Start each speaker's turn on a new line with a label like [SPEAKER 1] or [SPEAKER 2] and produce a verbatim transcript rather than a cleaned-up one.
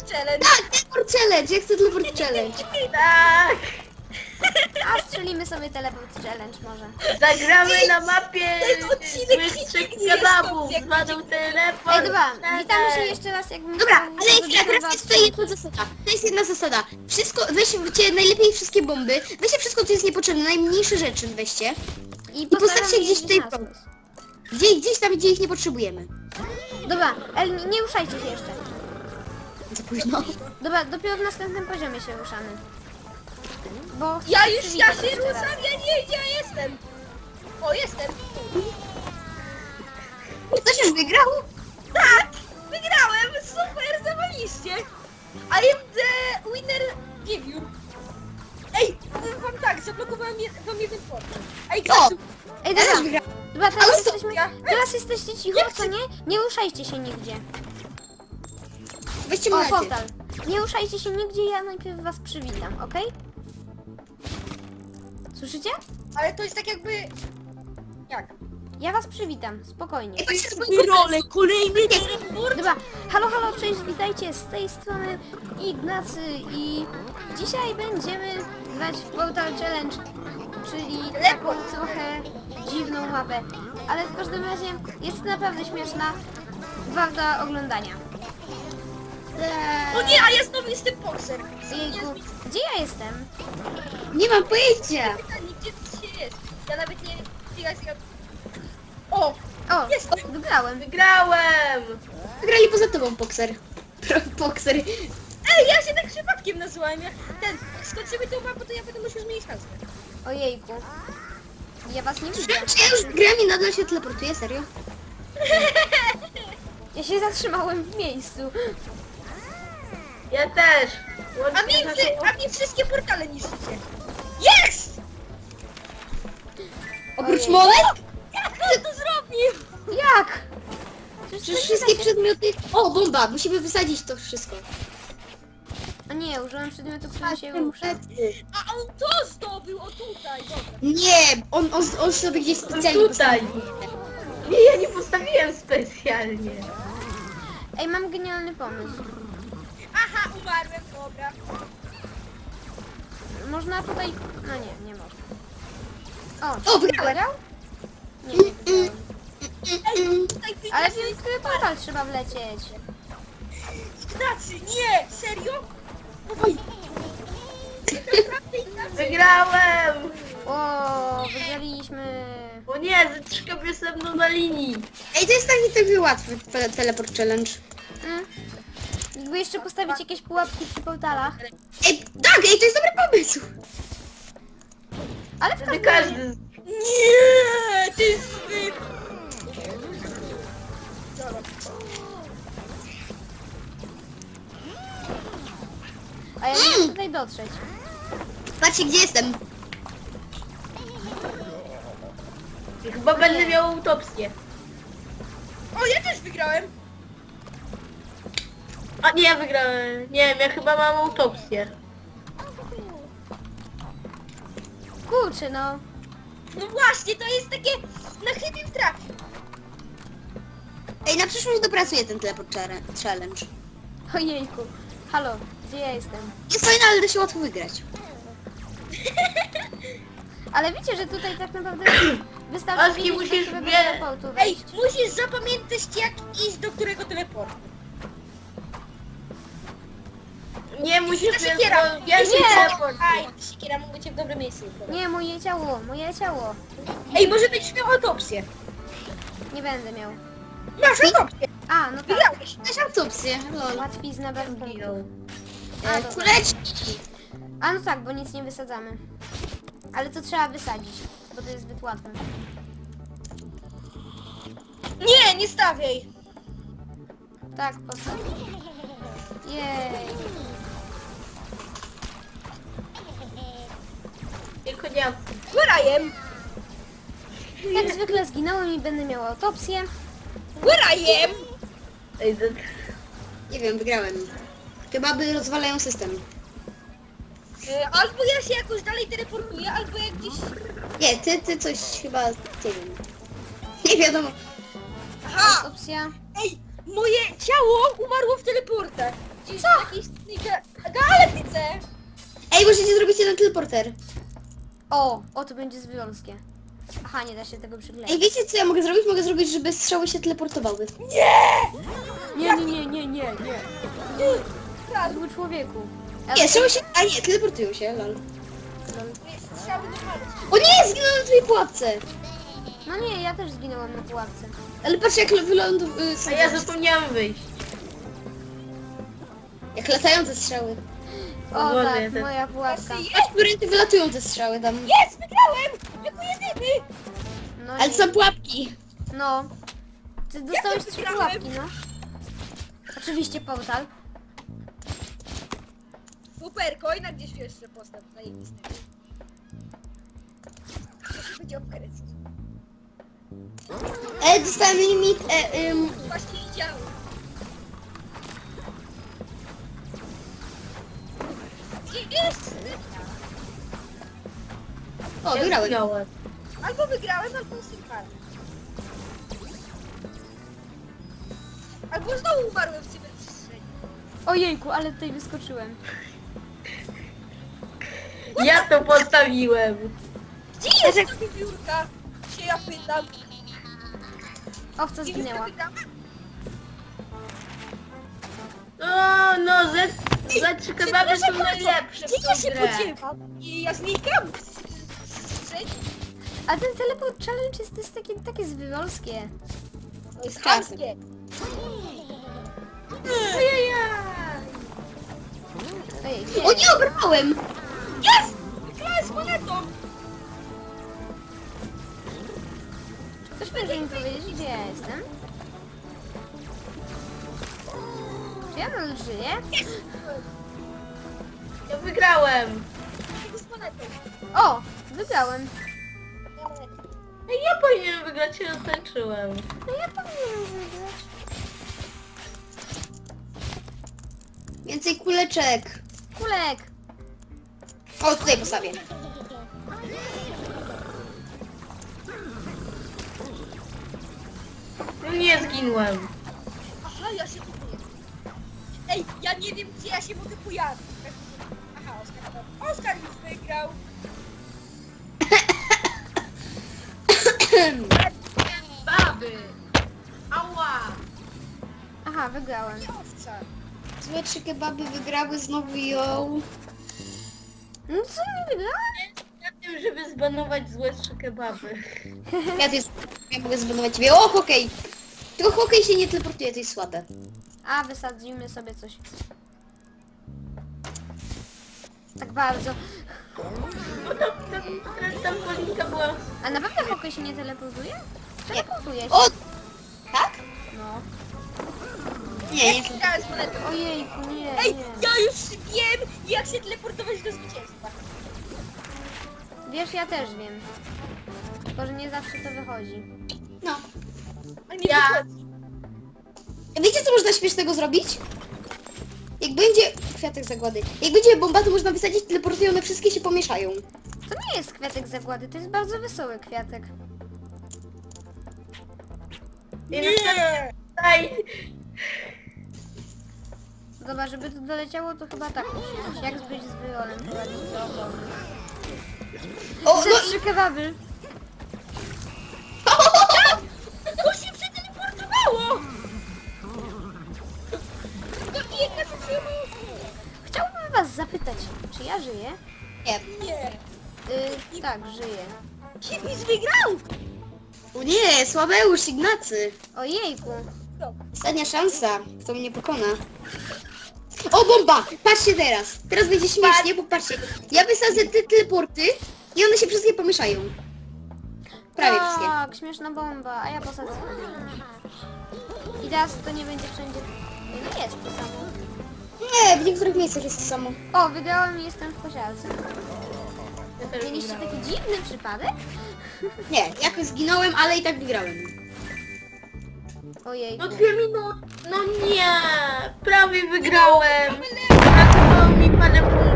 [SPEAKER 1] challenge.
[SPEAKER 2] Tak, teleport challenge, ja chcę teleport challenge.
[SPEAKER 3] Tak!
[SPEAKER 4] A strzelimy sobie teleport challenge może.
[SPEAKER 3] Zagramy na mapie
[SPEAKER 1] Ten odcinek
[SPEAKER 3] złych trzech
[SPEAKER 1] nie jest
[SPEAKER 3] kebabów
[SPEAKER 1] jak
[SPEAKER 3] z wadą teleport.
[SPEAKER 4] Ej, dobra, witamy się jeszcze raz jakbym
[SPEAKER 2] Dobra,
[SPEAKER 4] chciał
[SPEAKER 2] ale
[SPEAKER 4] zrobić
[SPEAKER 2] teraz
[SPEAKER 4] nowy
[SPEAKER 2] jest tutaj
[SPEAKER 4] odcinek.
[SPEAKER 2] jedna zasada. To jest jedna zasada. Wszystko, weźcie najlepiej wszystkie bomby, weźcie wszystko, co jest niepotrzebne, najmniejsze rzeczy weźcie.
[SPEAKER 4] I
[SPEAKER 2] postawcie
[SPEAKER 4] postaramy
[SPEAKER 2] gdzieś
[SPEAKER 4] się
[SPEAKER 2] tutaj
[SPEAKER 4] na stos.
[SPEAKER 2] Gdzie, gdzieś tam, gdzie ich nie potrzebujemy.
[SPEAKER 4] Dobra, ale nie, nie ruszajcie się jeszcze.
[SPEAKER 2] Za późno.
[SPEAKER 4] Dobra, dopiero w następnym poziomie się ruszamy. Bo chcę
[SPEAKER 1] Ja już, ja
[SPEAKER 4] przywitać
[SPEAKER 1] się
[SPEAKER 4] jeszcze raz.
[SPEAKER 1] ruszam, ja nie wiem, gdzie ja jestem. O, jestem.
[SPEAKER 2] Ktoś już wygrał?
[SPEAKER 1] Tak, wygrałem, super, zawaliście. I am the winner review. Ej, powiem wam tak, zablokowałem je, wam jeden portal. Ej,
[SPEAKER 2] O!
[SPEAKER 1] Kasiu,
[SPEAKER 4] Ej,
[SPEAKER 2] Ja też
[SPEAKER 4] dobra,
[SPEAKER 2] wygrałem.
[SPEAKER 4] dobra, teraz
[SPEAKER 2] Ale
[SPEAKER 4] jesteśmy,
[SPEAKER 1] ja-
[SPEAKER 4] teraz jesteście cicho, co nie? Nie ruszajcie się nigdzie.
[SPEAKER 2] Weźcie
[SPEAKER 4] O,
[SPEAKER 2] macie.
[SPEAKER 4] portal. Nie ruszajcie się nigdzie, ja najpierw was przywitam, okej? Słyszycie?
[SPEAKER 1] ale to jest tak jakby... Jak?
[SPEAKER 4] Ja was przywitam, spokojnie.
[SPEAKER 2] Ej, patrzcie, swoje
[SPEAKER 1] Role, kolejny teleport.
[SPEAKER 4] Dobra, halo, halo, cześć, witajcie z tej strony Ignacy i dzisiaj będziemy grać w Portal Challenge, czyli taką trochę dziwną mapę, ale w każdym razie jest naprawdę śmieszna, warta oglądania.
[SPEAKER 1] O nie, a ja znowu jestem boxer.
[SPEAKER 4] Jejku, gdzie ja jestem?
[SPEAKER 2] Nie mam pojęcia.
[SPEAKER 1] Pytanie, gdzie ty się jest? Ja nawet nie... Chwila, chwila. O,
[SPEAKER 4] O,
[SPEAKER 1] Jestem.
[SPEAKER 4] wygrałem.
[SPEAKER 3] Wygrałem!
[SPEAKER 2] Wygrali poza tobą, Boxer. Boxer.
[SPEAKER 1] ej, ja się tak przypadkiem nazywałem. Ja, ten, jak skończymy tą mapę, to ja będę musiał zmienić nazwę.
[SPEAKER 4] Ojejku. Ja was nie widzę.
[SPEAKER 2] Czy ja już wygrałem i nadal się teleportuję, serio?
[SPEAKER 4] Ja się zatrzymałem w miejscu.
[SPEAKER 3] Ja też!
[SPEAKER 1] A
[SPEAKER 3] Łącznie
[SPEAKER 1] mi,
[SPEAKER 3] z
[SPEAKER 1] wy,
[SPEAKER 3] naszą-
[SPEAKER 1] a mi wszystkie portale niszczycie. Jest!
[SPEAKER 2] Oprócz
[SPEAKER 4] Ojej.
[SPEAKER 2] molek?
[SPEAKER 1] Jak on to zrobił?
[SPEAKER 4] Jak? Przecież
[SPEAKER 2] Przecież
[SPEAKER 4] to
[SPEAKER 2] wszystkie
[SPEAKER 4] nie da się-
[SPEAKER 2] przedmioty... O, bomba! Musimy wysadzić to wszystko.
[SPEAKER 4] A nie, użyłem przedmiotu, który się rusza.
[SPEAKER 1] A on to zdobył, o tutaj, dobra.
[SPEAKER 2] Nie, on, on, on sobie gdzieś specjalnie
[SPEAKER 3] Tutaj.
[SPEAKER 2] postawił.
[SPEAKER 3] Nie, ja nie postawiłem specjalnie.
[SPEAKER 4] Ej, mam genialny pomysł.
[SPEAKER 1] Aha, umarłem, dobra.
[SPEAKER 4] Można tutaj... No nie, nie można. O,
[SPEAKER 2] O, wygrałem.
[SPEAKER 4] wygrał? Nie, nie wygrałem.
[SPEAKER 2] Mm,
[SPEAKER 1] Tutaj
[SPEAKER 4] Ale
[SPEAKER 1] widzę,
[SPEAKER 4] w który portal trzeba wlecieć?
[SPEAKER 1] Ignacy, nie, serio? Dawaj. Naprawdę, Ignacy.
[SPEAKER 3] Wygrałem!
[SPEAKER 4] O, wygraliśmy.
[SPEAKER 3] O nie, zatrzymał się ze mną na linii.
[SPEAKER 2] Ej, to jest taki trochę łatwy te- teleport challenge.
[SPEAKER 4] Mm. Jakby jeszcze postawić jakieś pułapki przy portalach.
[SPEAKER 2] Ej, tak, ej, to jest dobry pomysł.
[SPEAKER 4] Ale w
[SPEAKER 3] Wtedy
[SPEAKER 4] każdym razie...
[SPEAKER 3] każdy...
[SPEAKER 1] Nie, ty zły. Dobra.
[SPEAKER 4] A ja nie wiem tutaj dotrzeć.
[SPEAKER 2] Patrzcie, gdzie jestem.
[SPEAKER 3] Chyba będę miał autopsję.
[SPEAKER 1] O, ja też wygrałem.
[SPEAKER 3] A nie, ja wygrałem. Nie wiem, ja chyba mam autopsję.
[SPEAKER 4] Kurczę, no.
[SPEAKER 1] No właśnie, to jest takie na chybie w trafiu.
[SPEAKER 2] Ej, na przyszłość dopracuję ten teleport chara- challenge.
[SPEAKER 4] Ojejku. Halo, gdzie ja jestem?
[SPEAKER 2] Jest fajne, ale da się łatwo wygrać.
[SPEAKER 4] Ale wiecie, że tutaj tak naprawdę wystarczy
[SPEAKER 3] Oski,
[SPEAKER 4] wiedzieć,
[SPEAKER 3] musisz
[SPEAKER 4] do którego
[SPEAKER 3] wie-
[SPEAKER 4] teleportu
[SPEAKER 1] Ej,
[SPEAKER 4] wejść.
[SPEAKER 1] musisz zapamiętać jak iść do którego teleportu.
[SPEAKER 3] Nie, musisz
[SPEAKER 1] Ta
[SPEAKER 3] więc
[SPEAKER 1] siekiera.
[SPEAKER 3] do pierwszy
[SPEAKER 4] Nie.
[SPEAKER 3] teleport.
[SPEAKER 1] Aj, siekiera mógł cię w dobre miejsce.
[SPEAKER 4] Nie, moje ciało, moje ciało.
[SPEAKER 1] Ej, może będziesz miał autopsję.
[SPEAKER 4] Nie będę miał.
[SPEAKER 1] Masz autopsję.
[SPEAKER 4] A, no tak.
[SPEAKER 1] Wygrałeś.
[SPEAKER 2] Weź autopsję, lol.
[SPEAKER 4] Łatwizna bez punktu. A,
[SPEAKER 2] E,
[SPEAKER 4] dobra.
[SPEAKER 2] kuleczki.
[SPEAKER 4] A no tak, bo nic nie wysadzamy. Ale to trzeba wysadzić, bo to jest zbyt łatwe.
[SPEAKER 1] Nie, nie stawiaj.
[SPEAKER 4] Tak, postaw. Jej.
[SPEAKER 3] Tylko nie mam.
[SPEAKER 1] Where I am?
[SPEAKER 4] Jak zwykle zginąłem i będę miała autopsję.
[SPEAKER 1] Where I am?
[SPEAKER 3] Ej, to-
[SPEAKER 2] Nie wiem, wygrałem. Chyba by rozwalają system.
[SPEAKER 1] E, albo ja się jakoś dalej teleportuję, albo jak gdzieś...
[SPEAKER 2] Nie, ty, ty coś chyba, nie wiem. Nie wiadomo.
[SPEAKER 1] Aha!
[SPEAKER 4] Autopsja.
[SPEAKER 1] Ej, moje ciało umarło w teleportach. Gdzieś w jakiejś snika... Galaktyce!
[SPEAKER 2] Ej, możecie zrobić jeden teleporter.
[SPEAKER 4] O, o to będzie związkie. Aha, nie da się tego
[SPEAKER 2] Ej,
[SPEAKER 4] przykleić.
[SPEAKER 2] wiecie co ja mogę zrobić? Mogę zrobić, żeby strzały się teleportowały.
[SPEAKER 4] Nie, nie, nie, nie, nie, nie. Zły człowieku. Ja
[SPEAKER 2] Nie, strzały się... A nie, teleportują się, lol.
[SPEAKER 1] Strzały normalne.
[SPEAKER 2] O nie, zginąłem na twojej pułapce.
[SPEAKER 4] No nie, ja też zginęłam na pułapce.
[SPEAKER 2] Ale patrz jak wylądu... y,
[SPEAKER 3] A ja zapomniałam wyjść.
[SPEAKER 2] Jak latające strzały.
[SPEAKER 4] O
[SPEAKER 3] Boże,
[SPEAKER 4] tak,
[SPEAKER 3] ja też-
[SPEAKER 4] moja pułapka.
[SPEAKER 2] Patrz, którędy wylatują te strzały tam.
[SPEAKER 1] Jest, wygrałem! Jako jedyny!
[SPEAKER 4] No,
[SPEAKER 2] Ale
[SPEAKER 4] nie.
[SPEAKER 2] są pułapki.
[SPEAKER 4] No. Ty dostałeś
[SPEAKER 1] to
[SPEAKER 4] trzy
[SPEAKER 1] wygrałem?
[SPEAKER 4] pułapki, no. Oczywiście portal.
[SPEAKER 1] Super, coina gdzieś jeszcze postaw zajebisty. To się będzie obkręcić.
[SPEAKER 2] E, dostałem limit... E, ym...
[SPEAKER 1] Właśnie nie działa. Gdzie jest?
[SPEAKER 2] O,
[SPEAKER 3] Ja
[SPEAKER 2] wygrałem.
[SPEAKER 3] zginąłem.
[SPEAKER 1] Albo wygrałem, albo usypałem. Albo znowu umarłem w cyberprzestrzeni.
[SPEAKER 4] Ojejku, ale tutaj wyskoczyłem.
[SPEAKER 3] Ja to postawiłem.
[SPEAKER 1] Gdzie jest ta wiewiórka? Się ja pytam.
[SPEAKER 4] Owca
[SPEAKER 1] Wiewiórka
[SPEAKER 4] zginęła.
[SPEAKER 1] wygrała?
[SPEAKER 3] O, no, ze, ze trzy kebaby są najlepsze
[SPEAKER 1] Gdzie
[SPEAKER 3] w
[SPEAKER 1] ja
[SPEAKER 3] tą
[SPEAKER 1] się
[SPEAKER 3] grę.
[SPEAKER 1] podziewam? I ja znikam.
[SPEAKER 4] A ten teleport challenge jest, jest takie, takie zwywolskie.
[SPEAKER 1] To jest
[SPEAKER 2] Czasem.
[SPEAKER 1] chamskie.
[SPEAKER 4] Ojej, gdzie?
[SPEAKER 2] O nie, obrałem!
[SPEAKER 1] Jest! Wygrałem z monetą!
[SPEAKER 4] Ktoś może mi powiedzieć, gdzie ja jestem? Czy ja nadal żyję?
[SPEAKER 3] Ja wygrałem.
[SPEAKER 1] Z monetą.
[SPEAKER 4] O! Wygrałem.
[SPEAKER 3] Ej, ja powinienem wygrać, się roztańczyłem.
[SPEAKER 4] No ja powinienem wygrać.
[SPEAKER 2] Więcej kuleczek.
[SPEAKER 4] Kulek!
[SPEAKER 2] O, tutaj postawię.
[SPEAKER 3] No nie zginłem.
[SPEAKER 1] Aha, ja się tu boję. Ej, ja nie wiem, gdzie ja się mogę pojawić. Aha, Oskar. Oskar już wygrał.
[SPEAKER 3] Baby. Ała.
[SPEAKER 4] Aha, wygrałem.
[SPEAKER 1] Owca.
[SPEAKER 2] Złe trzy kebaby wygrały znowu ją.
[SPEAKER 4] No co, nie wygrałem?
[SPEAKER 3] Na tym, żeby zbanować złe trzy kebaby.
[SPEAKER 2] Ja to jest... Ja mogę zbanować ciebie. O, hokej! Tylko hokej się nie teleportuje, to jest słabe.
[SPEAKER 4] A, wysadzimy sobie coś. Tak bardzo.
[SPEAKER 3] Bo tam, tam, tam, tam Polinka była...
[SPEAKER 4] A na pewno hokej się nie teleportuje? Teleportuje się.
[SPEAKER 2] O! Tak?
[SPEAKER 4] No.
[SPEAKER 2] Nie, nie.
[SPEAKER 1] Wygrałem z monetą.
[SPEAKER 4] Ojejku, nie,
[SPEAKER 1] Ej,
[SPEAKER 4] nie.
[SPEAKER 1] ja już wiem, jak się teleportować do zwycięstwa.
[SPEAKER 4] Wiesz, ja też wiem. Tylko, że nie zawsze to wychodzi.
[SPEAKER 2] No.
[SPEAKER 1] Ale mi
[SPEAKER 3] Ja.
[SPEAKER 1] wychodzi.
[SPEAKER 2] Wiecie co można śmiesznego zrobić? Jak będzie... Kwiatek zagłady. Jak będzie bomba, to można wysadzić, teleportują, one wszystkie się pomieszają.
[SPEAKER 4] To nie jest kwiatek zagłady, to jest bardzo wesoły kwiatek.
[SPEAKER 3] Nie. Daj.
[SPEAKER 4] Dobra, żeby to doleciało, to chyba tak musi być. Jak zbyć z wyolem prowadzić do obrony.
[SPEAKER 2] O,
[SPEAKER 4] Ze
[SPEAKER 2] no
[SPEAKER 4] trzy kebaby.
[SPEAKER 1] To się przeteleportowało! No i jedna rzecz się
[SPEAKER 4] Chciałbym was zapytać, czy ja żyję?
[SPEAKER 2] nie.
[SPEAKER 1] Nie.
[SPEAKER 4] Yy, tak, żyję.
[SPEAKER 1] Hipis wygrał!
[SPEAKER 2] O nie, Sławeusz, Ignacy.
[SPEAKER 4] Ojejku.
[SPEAKER 1] No.
[SPEAKER 2] Ostatnia szansa, kto mnie pokona. O, bomba! Patrzcie teraz. Teraz będzie śmiesznie, bo patrzcie. Ja wysadzę te teleporty i one się wszystkie pomieszają. Prawie wszystkie.
[SPEAKER 4] Tak, śmieszna bomba, a ja posadzę. I teraz to nie będzie wszędzie... No jest to samo.
[SPEAKER 2] Nie, w niektórych miejscach jest to samo.
[SPEAKER 4] O, wygrałam i jestem w posiadce.
[SPEAKER 3] Ja też
[SPEAKER 4] Mieliście
[SPEAKER 3] wygrałem.
[SPEAKER 4] taki dziwny przypadek?
[SPEAKER 2] Nie, jakoś zginąłem, ale i tak wygrałem.
[SPEAKER 4] Ojejku.
[SPEAKER 3] No dwie minuty. No nie. Prawie wygrałem. Brakowało mi parę punktów.